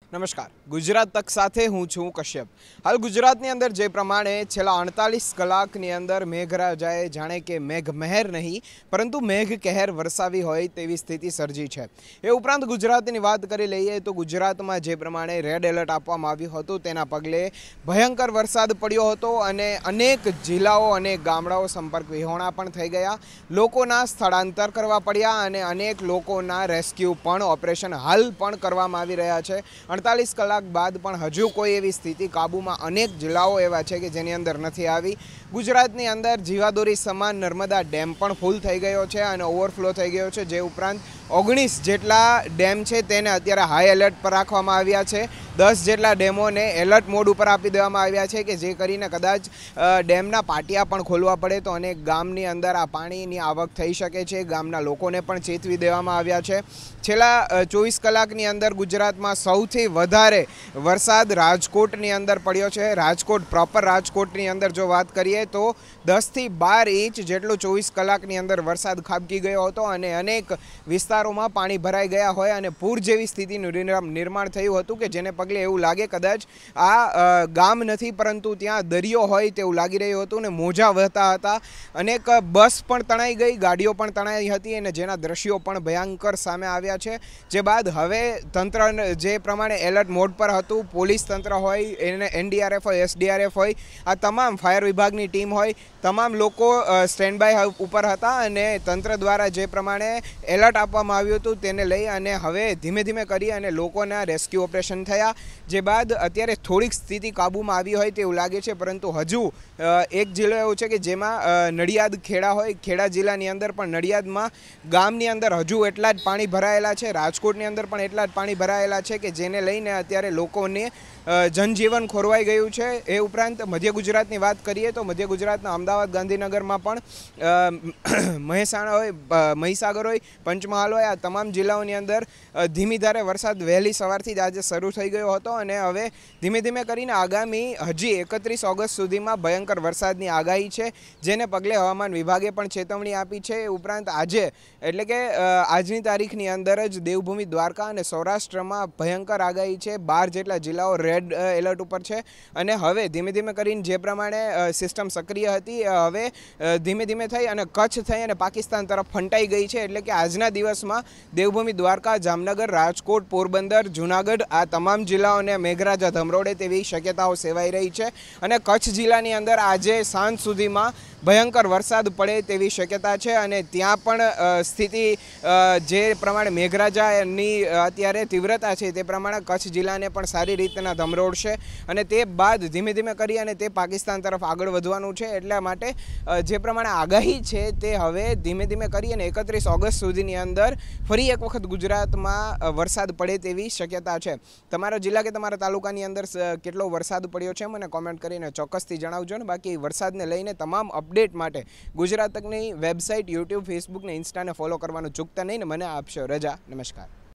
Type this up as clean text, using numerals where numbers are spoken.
નમસ્કાર, ગુજરાત તક સાથે હું છું કશ્યપ। હાલ ગુજરાતની અંદર જે પ્રમાણે છેલ્લા 48 કલાકની અંદર મેઘરાજાએ જાણે કે મેઘમહેર નહીં પરંતુ મેઘ કહેર વરસાવી હોય તેવી સ્થિતિ સર્જી છે। એ ઉપરાંત ગુજરાતની વાત કરી લઈએ તો ગુજરાતમાં જે પ્રમાણે રેડ એલર્ટ આપવામાં આવ્યું હતું તેના પગલે ભયંકર વરસાદ પડ્યો હતો અને અનેક જિલ્લાઓ અને ગામડાઓ સંપર્ક વિહોણા પણ થઈ ગયા। લોકોના સ્થળાંતર કરવા પડ્યા અને અનેક લોકોના રેસ્ક્યુ પણ ઓપરેશન હાલ પણ કરવામાં આવી રહ્યા છે। 48 કલાક બાદ પણ હજુ કોઈ એવી સ્થિતિ કાબૂમાં અનેક જિલ્લાઓ એવા છે કે જેની અંદર નથી આવી। ગુજરાતની અંદર જીવાદોરી સમાન નર્મદા ડેમ પણ ફૂલ થઈ ગયો છે અને ઓવરફ્લો થઈ ગયો છે। જે ઉપરાંત 19 જેટલા ડેમ છે તેને અત્યારે હાઈ એલર્ટ પર રાખવામાં આવ્યા છે। 10 જેટલા ડેમોને એલર્ટ મોડ ઉપર આપી દેવામાં આવ્યા છે કે જે કરીને કદાચ ડેમના પાટિયા પણ ખોલવા પડે તો અનેક ગામની અંદર આ પાણીની આવક થઈ શકે છે। ગામના લોકોને પણ ચેતવી દેવામાં આવ્યા છે। છેલ્લા 24 કલાકની અંદર ગુજરાતમાં સૌથી વધારે વરસાદ રાજકોટની અંદર પડ્યો છે। રાજકોટ પ્રોપર રાજકોટની અંદર જો વાત કરીએ તો 10 થી 12 ઇંચ જેટલો 24 કલાકની અંદર વરસાદ ખાબકી ગયો હતો અને અનેક વિસ્તારોમાં પાણી ભરાઈ ગયા હોય અને પૂર જેવી સ્થિતિનું નિર્માણ થયું હતું કે જેને પગલે એવું લાગે કદાચ આ ગામ નથી પરંતુ ત્યાં દરિયો હોય તેવું લાગી રહ્યું હતું અને મોજા વહેતા હતા। અનેક બસ પણ તણાઈ ગઈ, ગાડીઓ પણ તણાઈ હતી અને જેના દ્રશ્યો પણ ભયંકર સામે આવ્યા છે। જે બાદ હવે તંત્ર જે પ્રમાણે એલર્ટ મોડ પર હતું, પોલીસ તંત્ર હોય, એને એનડીઆરએફ હોય, એસડીઆરએફ હોય, આ તમામ ફાયર વિભાગની ટીમ હોય, તમામ લોકો સ્ટેન્ડ બાય ઉપર હતા અને તંત્ર દ્વારા જે પ્રમાણે એલર્ટ આપવામાં આવ્યું હતું તેને લઈ અને હવે ધીમે ધીમે કરી અને લોકોના રેસ્ક્યુ ઓપરેશન થયા। જે બાદ અત્યારે થોડીક સ્થિતિ કાબૂમાં આવી હોય તેવું લાગે છે પરંતુ હજુ એક જિલ્લો એવો છે કે જેમાં નડિયાદ ખેડા હોય, ખેડા જિલ્લાની અંદર પણ નડિયાદમાં ગામની અંદર હજુ એટલા જ પાણી ભરાયેલા છે। રાજકોટની અંદર પણ એટલા જ પાણી ભરાયેલા છે કે જેને લઈને અત્યારે લોકોને જનજીવન ખોરવાઈ ગયું છે। એ ઉપરાંત મધ્ય ગુજરાતની વાત કરીએ તો મધ્ય ગુજરાતના અમદાવાદ, ગાંધીનગરમાં પણ મહેસાણા હોય, મહીસાગર હોય, પંચમહાલ હોય, આ તમામ જિલ્લાઓની અંદર ધીમી ધારે વરસાદ વહેલી સવારથી જ આજે શરૂ થઈ ગયો હતો અને હવે ધીમે ધીમે કરીને આગામી હજી 31 ઓગસ્ટ સુધીમાં ભયંકર વરસાદની આગાહી છે જેને પગલે હવામાન વિભાગે પણ ચેતવણી આપી છે। એ ઉપરાંત આજે એટલે કે આજની તારીખની અંદર જ દેવભૂમિ દ્વારકા અને સૌરાષ્ટ્રમાં ભયંકર આગાહી છે। 12 જેટલા જિલ્લાઓ રેડ એલર્ટ ઉપર છે અને હવે ધીમે ધીમે કરીને જે પ્રમાણે સિસ્ટમ સક્રિય હતી હવે ધીમે ધીમે થઈ અને કચ્છ થઈ અને પાકિસ્તાન તરફ ફંટાઈ ગઈ છે। એટલે કે આજના દિવસમાં દેવભૂમિ દ્વારકા, જામનગર, રાજકોટ, પોરબંદર, જૂનાગઢ આ તમામ જિલ્લાઓને મેઘરાજા ધમરોડે તેવી શક્યતાઓ સેવાઈ રહી છે અને કચ્છ જિલ્લાની અંદર આજે સાંજ સુધીમાં ભયંકર વરસાદ પડે તેવી શક્યતા છે અને ત્યાં પણ સ્થિતિ જે પ્રમાણે મેઘરાજાની અત્યારે તીવ્રતા છે તે પ્રમાણે કચ્છ જિલ્લાને પણ સારી રીતના ધમરોડશે અને તે બાદ ધીમે ધીમે કરી અને તે પાકિસ્તાન તરફ આગળ વધવાનું છે। એટલા માટે જે પ્રમાણે આગાહી છે તે હવે ધીમે ધીમે કરી અને 31 ઓગસ્ટ સુધીની અંદર ફરી એક વખત ગુજરાતમાં વરસાદ પડે તેવી શક્યતા છે। તમારા જિલ્લા કે તમારા તાલુકાની અંદર કેટલો વરસાદ પડ્યો છે મને કોમેન્ટ કરીને ચોક્કસથી જણાવજો ને બાકી વરસાદને લઈને તમામ અપડેટ માટે ગુજરાત તકની વેબસાઇટ, યુટ્યુબ, ફેસબુક ને ઇન્સ્ટાને ફોલો કરવાનું ચૂકતા નહીં ને મને આપશો રજા। નમસ્કાર।